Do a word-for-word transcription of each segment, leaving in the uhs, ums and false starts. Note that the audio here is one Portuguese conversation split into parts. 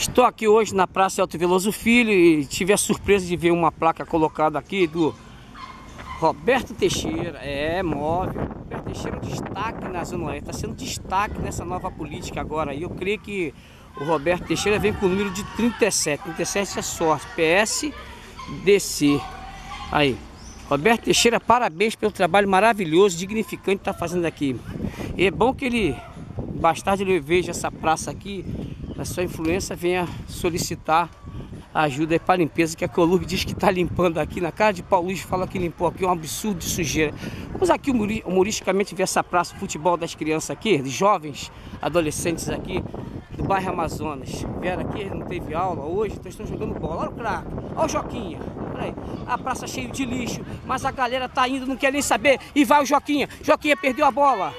Estou aqui hoje na Praça Elton Veloso Filho e tive a surpresa de ver uma placa colocada aqui do Roberto Teixeira. É, móvel. Roberto Teixeira é um destaque na Zona Oeste, está sendo destaque nessa nova política agora. E eu creio que o Roberto Teixeira vem com o número de trinta e sete. trinta e sete é sorte, P S D C. Aí, Roberto Teixeira, parabéns pelo trabalho maravilhoso, dignificante que está fazendo aqui. E é bom que ele, mais tarde ele veja essa praça aqui, a sua influência, venha solicitar ajuda para a limpeza, que a Colurb diz que está limpando aqui. Na cara de Paulo Luiz fala que limpou aqui, é um absurdo de sujeira. Vamos aqui humoristicamente ver essa praça, futebol das crianças aqui, de jovens, adolescentes aqui do bairro Amazonas. Vieram aqui, não teve aula hoje, então estão jogando bola. Olha o craque, olha o Joquinha. Olha aí, a praça cheia de lixo, mas a galera tá indo, não quer nem saber. E vai o Joquinha, Joquinha perdeu a bola.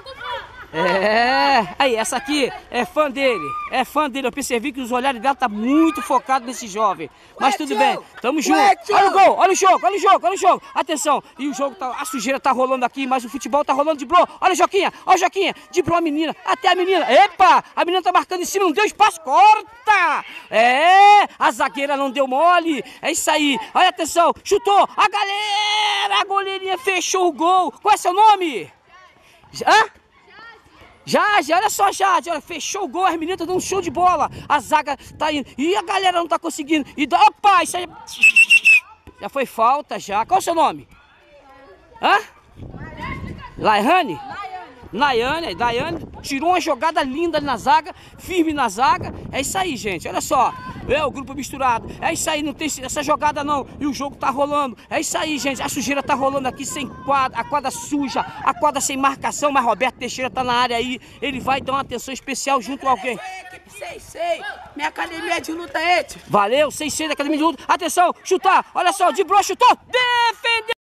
É, aí, essa aqui é fã dele, é fã dele. Eu percebi que os olhares dela tá muito focado nesse jovem. Mas tudo bem, tamo junto. Olha o gol, olha o jogo, olha o jogo, olha o jogo. Atenção, e o jogo tá, a sujeira tá rolando aqui, mas o futebol tá rolando de bloco. Olha o Joquinha, olha o Joquinha, de bloco a menina, até a menina. Epa, a menina tá marcando em cima, não deu espaço, corta. É, a zagueira não deu mole, é isso aí. Olha, atenção, chutou, a galera, a goleirinha fechou o gol. Qual é seu nome? Hã? Jade, olha só, Jade, olha, fechou o gol, as meninas estão dando um show de bola. A zaga tá indo, e a galera não tá conseguindo. E dá, opa, isso aí já foi falta já. Qual é o seu nome? Hã? Laiane? Nayane, Daiane tirou uma jogada linda na zaga, firme na zaga. É isso aí, gente, olha só. É o grupo misturado, é isso aí, não tem essa jogada não. E o jogo tá rolando, é isso aí, gente. A sujeira tá rolando aqui sem quadra, a quadra suja, a quadra sem marcação. Mas Roberto Teixeira tá na área aí, ele vai dar uma atenção especial junto a alguém. seis seis, minha academia de luta é. Valeu, seis seis da academia de luta. Atenção, chutar, olha só, de broxa, chutou, defendeu.